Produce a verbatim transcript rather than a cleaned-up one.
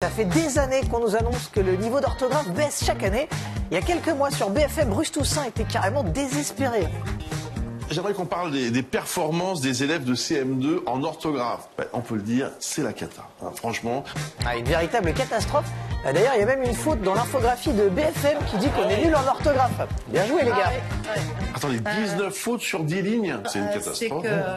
Ça fait des années qu'on nous annonce que le niveau d'orthographe baisse chaque année. Il y a quelques mois sur B F M, Bruce Toussaint était carrément désespéré. J'aimerais qu'on parle des, des performances des élèves de C M deux en orthographe. Ben, on peut le dire, c'est la cata, hein, franchement. Ah, une véritable catastrophe. D'ailleurs, il y a même une faute dans l'infographie de B F M qui dit qu'on est nul en orthographe. Bien joué les gars. Attendez, dix-neuf fautes sur dix lignes, c'est une catastrophe.